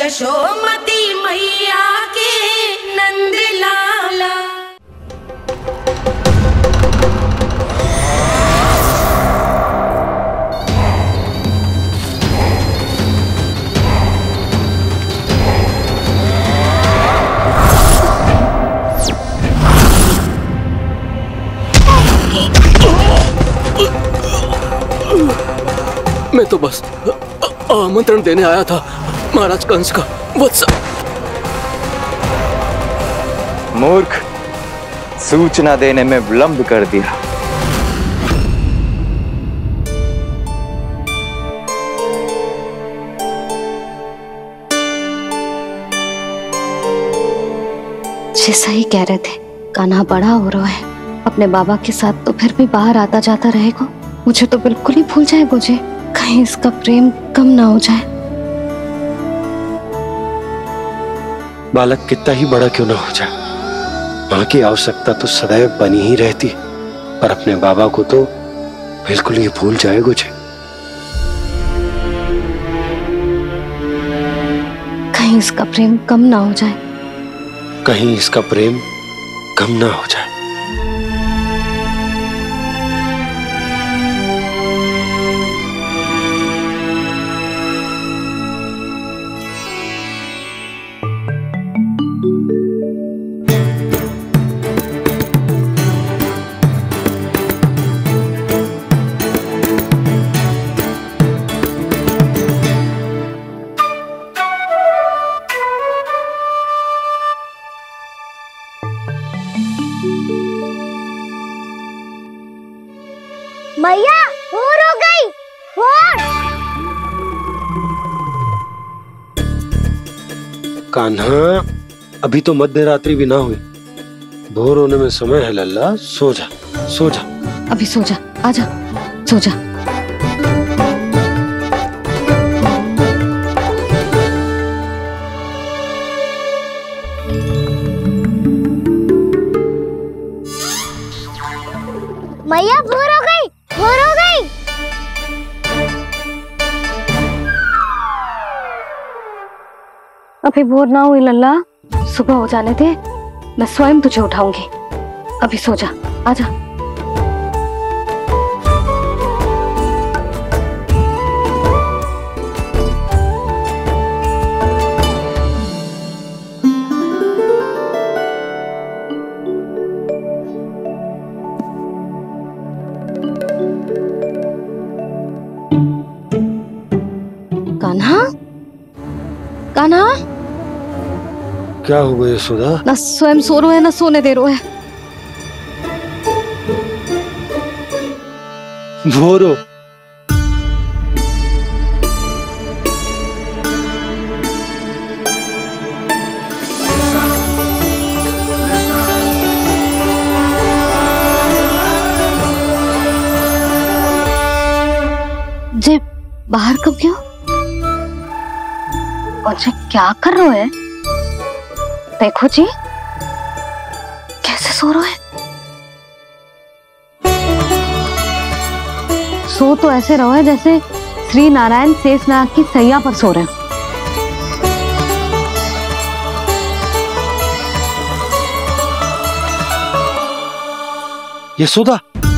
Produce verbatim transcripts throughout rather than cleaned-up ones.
यशोमती मैया के नंदलाला। मैं तो बस आमंत्रण देने आया था महाराज कंस का वत्स। मूर्ख, सूचना देने में विलंब कर दिया। जैसा ही कह रहे थे, कान्हा बड़ा हो रहा है अपने बाबा के साथ, तो फिर भी बाहर आता जाता रहेगा। मुझे तो बिल्कुल ही भूल जाए मुझे, कहीं इसका प्रेम कम ना हो जाए। बालक कितना ही बड़ा क्यों ना हो जाए, मां की आवश्यकता तो सदैव बनी ही रहती, पर अपने बाबा को तो बिल्कुल ही भूल जाए मुझे। कहीं इसका प्रेम कम ना हो जाए, कहीं इसका प्रेम कम ना हो जाए। मैया भोर हो गई, भोर। कान्हा, अभी तो मध्य रात्रि भी ना हुई, भोर होने में समय है लल्ला। सो जा, सो जा। अभी सो जा, आजा, सो जा। मैया भोर हो गई, भोर हो गई। अभी भोर ना हुई लल्ला, सुबह हो जाने दे, मैं स्वयं तुझे उठाऊंगी। अभी सो जा, आजा। कान्हा, कान्हा, क्या हो गया यशोदा? ना स्वयं सो रो है ना सोने दे रो है। भोरो, जे बाहर कब गया? और जे क्या कर रहे है? देखो जी, कैसे सो रहा है। सो तो ऐसे रहो है जैसे श्री नारायण शेषनाग की सैया पर सो रहे हैं। यशोदा,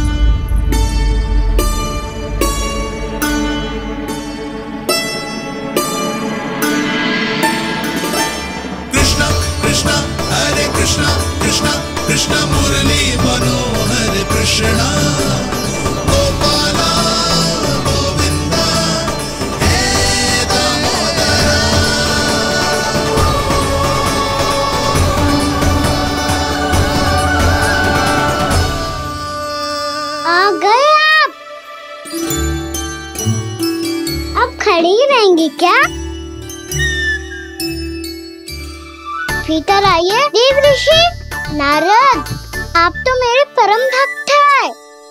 कृष्णा कृष्णा कृष्णा मुरली मनोहर कृष्णा गोपाला गोविंदा हे दामोदरा। आ गए आप? अब खड़ी रहेंगी क्या? भीतर आइए। देव ऋषि नारद, आप तो मेरे परम भक्त हैं।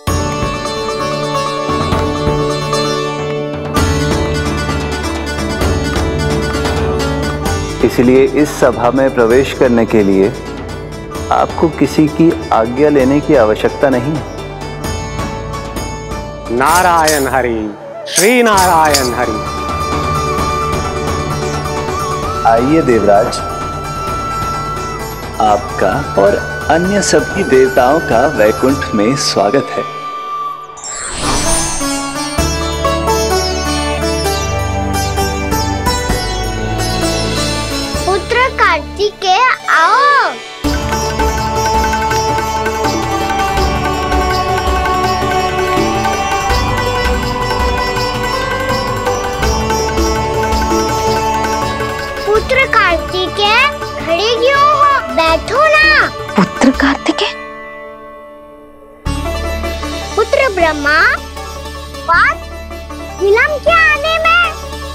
इसलिए इस सभा में प्रवेश करने के लिए आपको किसी की आज्ञा लेने की आवश्यकता नहीं। नारायण हरि, श्री नारायण हरि। आइए देवराज, आपका और अन्य सभी देवताओं का वैकुंठ में स्वागत है। पुत्र कार्तिकेय आओ। पुत्र कार्तिकेय खड़े क्यों हो, बैठो ना। पुत्र कार्तिकेय? पुत्र ब्रह्मा, बात विलंब क्या आने में?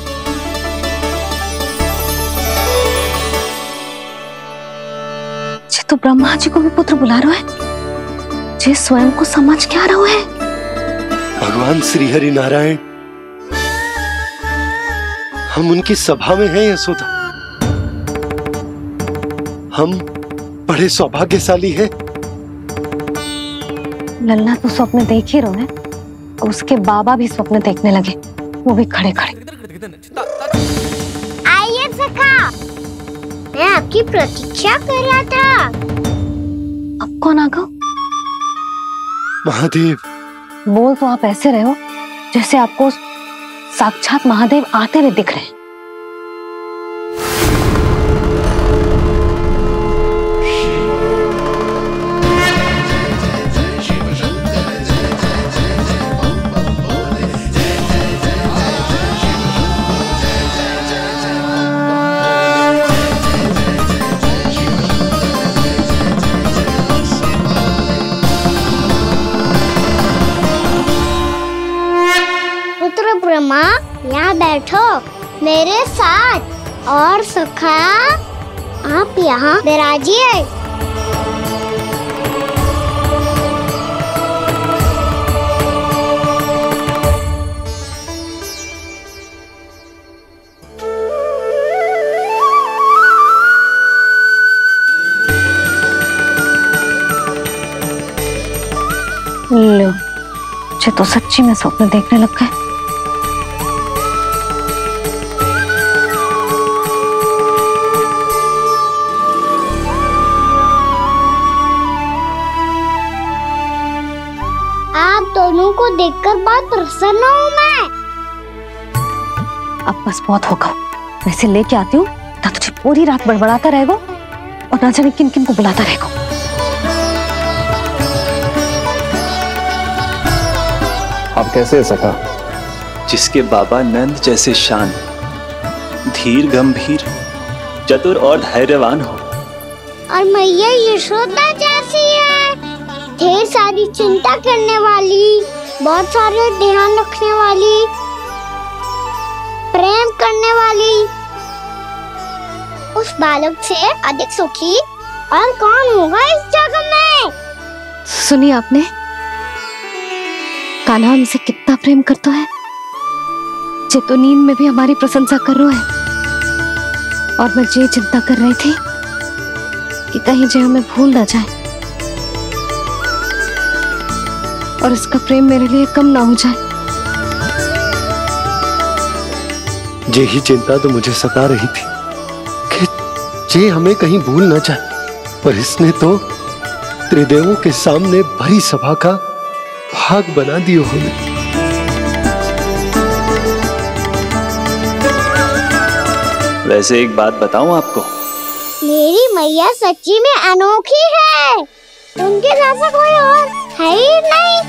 ये तो ब्रह्मा जी को भी पुत्र बुला रहा है। जे स्वयं को समझ क्या रहा है? भगवान श्री हरि नारायण, हम उनकी सभा में हैं यशोदा। हम बड़े सौभाग्यशाली हैं। लल्ला तो स्वप्न देख ही रहे हैं और उसके बाबा भी स्वप्न देखने लगे, वो भी खड़े खड़े। आइए सखा, मैं आपकी प्रतीक्षा कर रहा था। अब कौन आ गया? महादेव। बोल तो आप ऐसे रहे हो जैसे आपको साक्षात महादेव आते हुए दिख रहे हैं। ब्रह्मा, यहाँ बैठो मेरे साथ, और सखा आप यहाँ विराजिए। लो, ये तो सच्ची में स्वप्न देखने लग गए। दोनों को देखकर बहुत प्रसन्न हूँ मैं। अब बस बहुत होगा, वैसे लेके आती हूँ ना, तुझे पूरी रात बड़बड़ाता रहेगा और ना जाने किन किन को बुलाता रहेगा। आप कैसे है सखा? जिसके बाबा नंद जैसे शान, धीर गंभीर, चतुर और धैर्यवान हो, और मैया यशोदा जैसी है, ढेर सारी चिंता करने वाली, बहुत सारे ध्यान रखने वाली, प्रेम करने वाली। उस बालक से अधिक सुखी और कौन होगा इस जगत में? सुनिए आपने, कान्हा हमसे कितना प्रेम करता है, जे तो नींद में भी हमारी प्रशंसा कर रहा है। और मैं ये चिंता कर रही थी कि कहीं जे हमें भूल ना जाए और इसका प्रेम मेरे लिए कम ना हो जाए। यही चिंता तो मुझे सता रही थी कि जे हमें कहीं भूल ना जाए, पर इसने तो त्रिदेवों के सामने भरी सभा का भाग बना दियो हमें। वैसे एक बात बताऊं आपको, मेरी मैया सच्ची में अनोखी है, उनके जैसा कोई और है ही नहीं।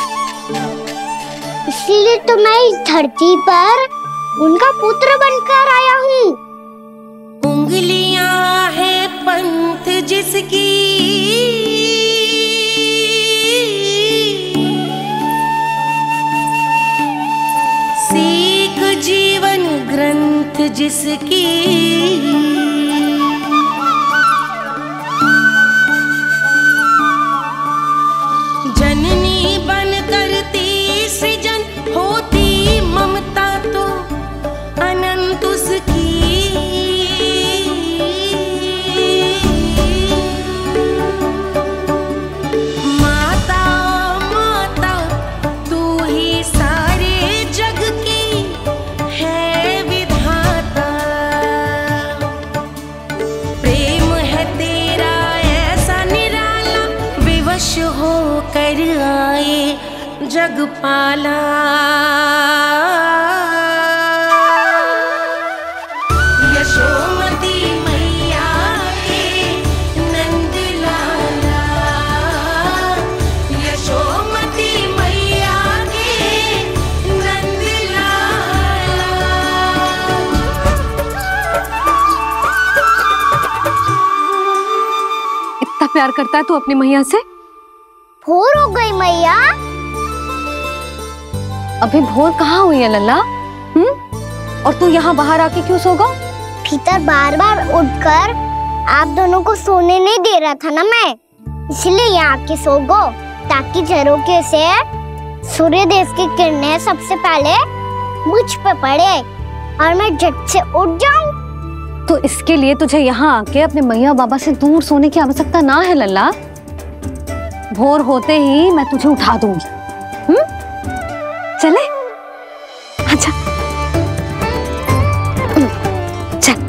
इसलिए तो मैं इस धरती पर उनका पुत्र बनकर आया हूँ। उंगलियां है पंथ जिसकी, सीख जीवन ग्रंथ जिसकी, जननी बन करती सृजन होती ममता तो अनंत उसकी। माता माता तू ही सारे जग की है विधाता। जग पाला। यशोमती मैया के नंदलाला, यशोमती मैया के नंदलाला। इतना प्यार करता है तू अपनी मैया से? भोर हो गई मैया। अभी भोर कहाँ हुई है लल्ला? हम्म? और तू यहाँ बाहर आके क्यों सो गया? भीतर बार बार उठकर आप दोनों को सोने नहीं दे रहा था ना मैं, इसलिए यहाँ आके सो गो, ताकि झरोखे से सूर्य देव की किरणें सबसे पहले मुझ पे पड़े और मैं झट से उठ जाऊं। तो इसके लिए तुझे यहाँ आके अपने मैया बाबा से दूर सोने की आवश्यकता ना है लल्ला। भोर होते ही मैं तुझे उठा दूंगी। हम्म? चले? अच्छा चल।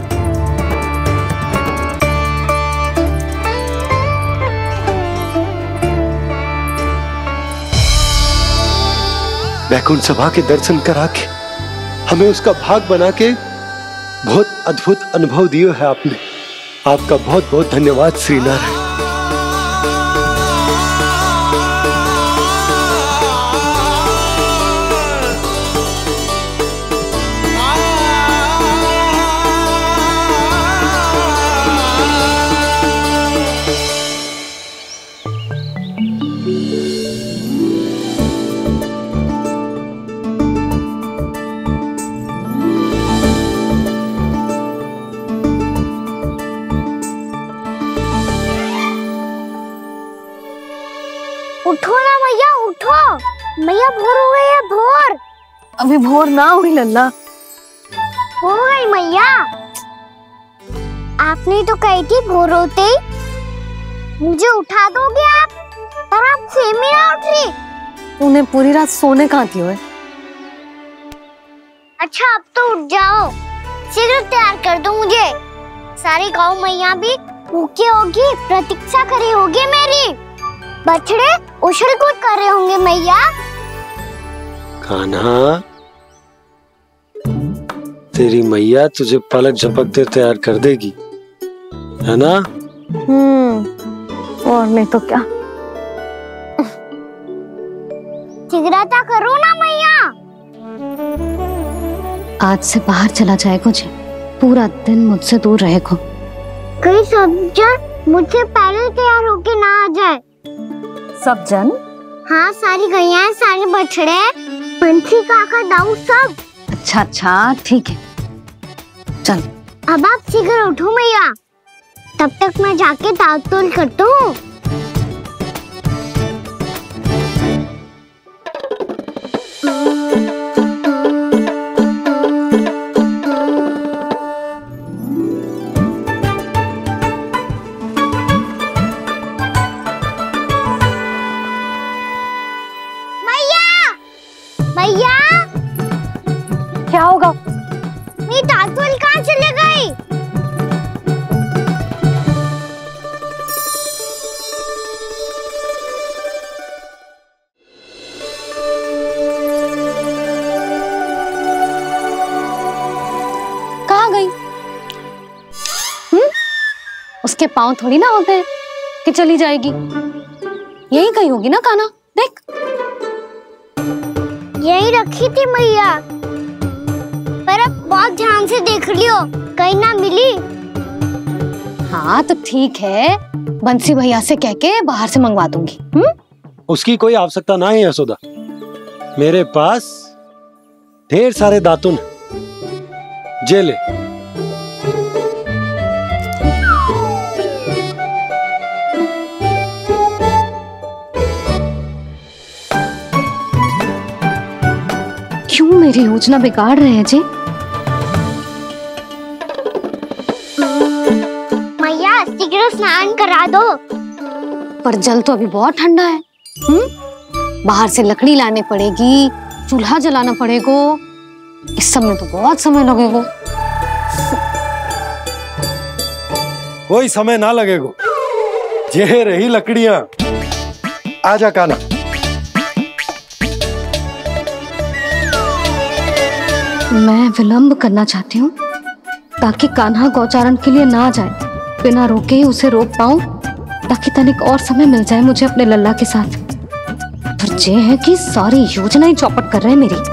वैकुंठ सभा के दर्शन करा के हमें उसका भाग बना के बहुत अद्भुत अनुभव दिए है आपने। आपका बहुत बहुत धन्यवाद श्रीनारायण। उठो ना मैया, उठो। मैया भोर हो गई है, भोर। अभी भोर ना हुई लल्ला। हो गई मैया। आपने तो कही थी भोर होते ही मुझे उठा दोगे आप, पर आप सेम ही ना उठ रही। तूने पूरी रात सोने कहाँ थी ओए? अच्छा अब तो उठ जाओ, शीघ्र तैयार कर दो मुझे। सारी गाँव मैया भी भूखी होगी, प्रतीक्षा करी होगी मेरी। बछड़े उछल कूद कर रहे होंगे मैया। कान्हा, तेरी मैया तुझे पलक झपकते तैयार कर देगी, है ना? हम्म, और नहीं तो क्या। शीघ्रता करो ना मैया। आज से बाहर चला जाएगा जी, पूरा दिन मुझसे दूर रहेगा। कहीं सब जन मुझसे पहले तैयार होके ना आ जाए। सब जन? हाँ, सारी गैया, सारे बछड़े, पंछी, काका, दाऊ सब। अच्छा अच्छा ठीक है, चल। अब आप शीघ्र उठो मैया, तब तक मैं जाके ताल तोल करता हूँ। मैया, क्या होगा? मेरी तातुल कहाँ चले गई? कहाँ गई? हम्म? उसके पाँव थोड़ी ना होते हैं कि चली जाएगी। यही कहीं होगी ना कान्हा, देख। यही रखी थी मैया, पर अब बहुत ध्यान से देख लियो, कहीं ना मिली। हाँ तो ठीक है, बंसी भैया से कह के बाहर से मंगवा दूंगी। हम्म? उसकी कोई आवश्यकता ना है यशोदा, मेरे पास ढेर सारे दातुन जे ले। क्यों मेरी योजना बिगाड़ रहे हैं जी? मैया शीघ्र स्नान करा दो। पर जल तो अभी बहुत ठंडा है। हम्म? बाहर से लकड़ी लाने पड़ेगी, चूल्हा जलाना पड़ेगा, इस सब में तो बहुत समय लगेगा। कोई समय ना लगेगा, ये रही लकड़ियां। आजा कान्हा। मैं विलंब करना चाहती हूँ ताकि कान्हा गौचारण के लिए ना जाए। बिना रोके ही उसे रोक पाऊं ताकि तनिक और समय मिल जाए मुझे अपने लल्ला के साथ। पर ये है कि सारी योजना ही चौपट कर रहे हैं मेरी।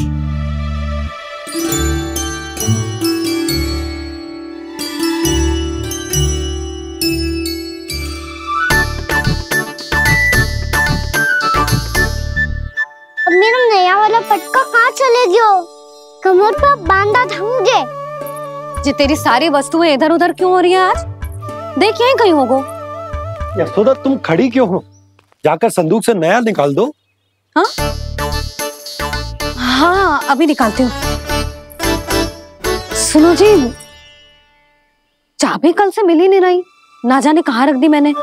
अब मेरा नया वाला पटका कहाँ चले गयो? कमर पर बांधा था मुझे। जी तेरी सारी वस्तुएं इधर उधर क्यों हो रही है आज? देख यहीं कहीं होगो। यशोदा तुम खड़ी क्यों हो? जाकर संदूक से नया निकाल दो। हाँ हाँ अभी निकालती हूँ। सुनो जी, चाबी कल से मिल ही नहीं रही, ना जाने कहाँ रख दी मैंने।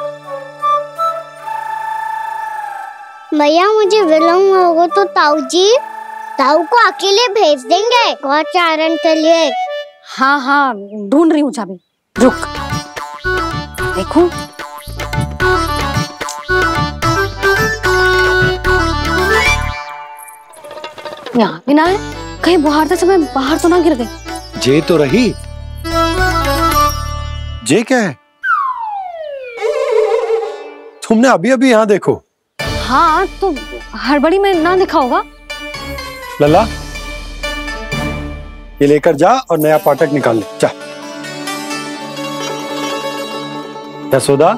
मैया मुझे विलम्ब होगा तो ताऊ जी ताऊ को अकेले भेज देंगे गौचारण के लिए। हाँ हाँ ढूंढ रही हूँ चाबी, रुक। देखो यहाँ भी ना है, कहीं बुहारते समय बाहर तो ना गिर गई। जे तो रही। जे क्या है? तुमने अभी अभी यहाँ देखो। हाँ तो हड़बड़ी में ना दिखा होगा। लल्ला ये लेकर जा और नया पाठक निकाल ले जा। यशोदा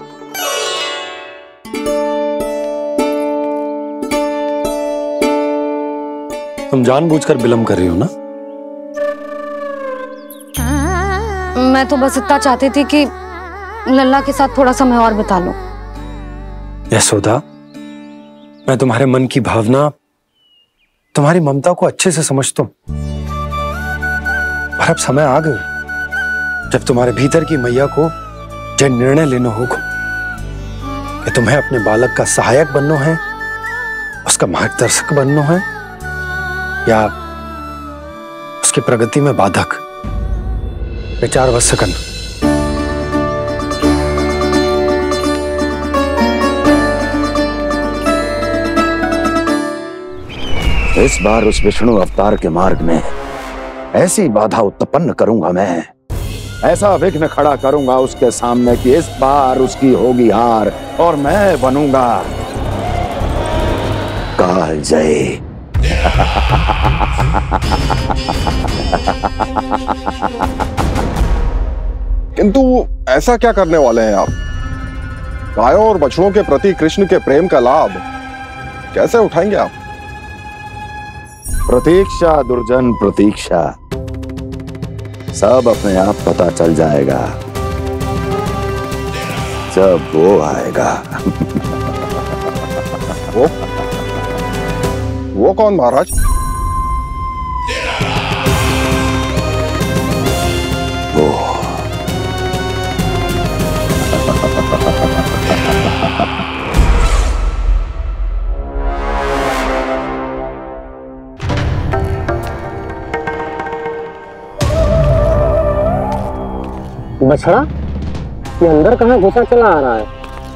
तुम जानबूझकर विलंब कर रही हो ना? मैं तो बस इतना चाहती थी कि लल्ला के साथ थोड़ा समय और बिता लूं। यशोदा मैं तुम्हारे मन की भावना, तुम्हारी ममता को अच्छे से समझता हूं, पर अब समय आ गया जब तुम्हारे भीतर की मैया को यह निर्णय लेना होगा कि तुम्हें अपने बालक का सहायक बनना है, उसका मार्गदर्शक बनना है, या उसकी प्रगति में बाधक। विचार अवश्य करना। इस बार उस विष्णु अवतार के मार्ग में ऐसी बाधा उत्पन्न करूंगा, मैं ऐसा विघ्न खड़ा करूंगा उसके सामने कि इस बार उसकी होगी हार और मैं बनूंगा काल जय। किंतु ऐसा क्या करने वाले हैं आप? गायों और बछड़ों के प्रति कृष्ण के प्रेम का लाभ कैसे उठाएंगे आप? प्रतीक्षा दुर्जन प्रतीक्षा, सब अपने आप पता चल जाएगा जब वो आएगा। वो वो कौन महाराज? वो बछड़ा ये अंदर कहाँ घुसा चला आ रहा है?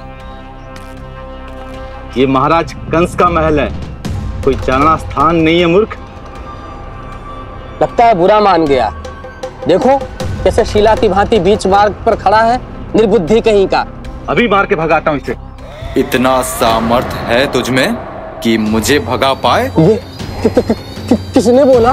ये महाराज कंस का महल है, कोई चलना स्थान नहीं है मूर्ख। लगता है बुरा मान गया। देखो कैसे शिला की भांति बीच मार्ग पर खड़ा है, निर्बुद्धि कहीं का। अभी मार के भगाता हूँ इसे। इतना सामर्थ है तुझमें कि मुझे भगा पाए? ये कि, कि, कि, कि, किसने बोला?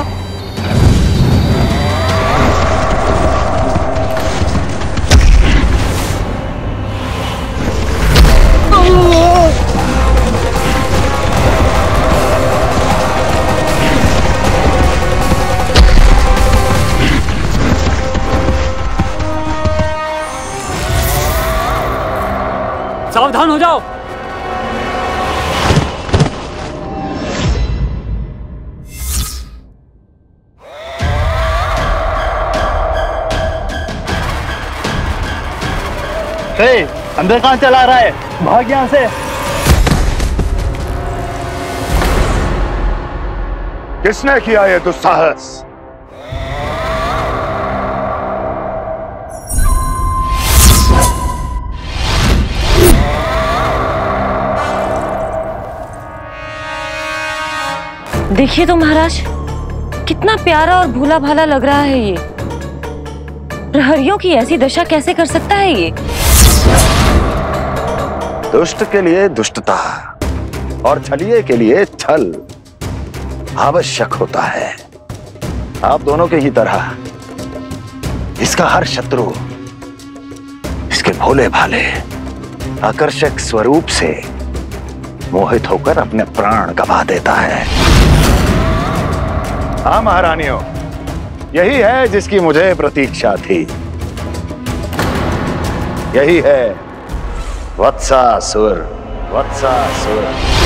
सावधान हो जाओ। हे, अंदर कहाँ चला रहा है? भाग यहाँ से। किसने किया ये दुस्साहस? देखिए तो महाराज, कितना प्यारा और भूला भाला लग रहा है ये। प्रहरियों की ऐसी दशा कैसे कर सकता है ये? दुष्ट के लिए दुष्टता और छलिए के लिए छल आवश्यक होता है। आप दोनों के ही तरह इसका हर शत्रु इसके भोले भाले आकर्षक स्वरूप से मोहित होकर अपने प्राण गवा देता है। हाँ महारानियों, यही है जिसकी मुझे प्रतीक्षा थी। यही है वत्सासुर। वत्सासुर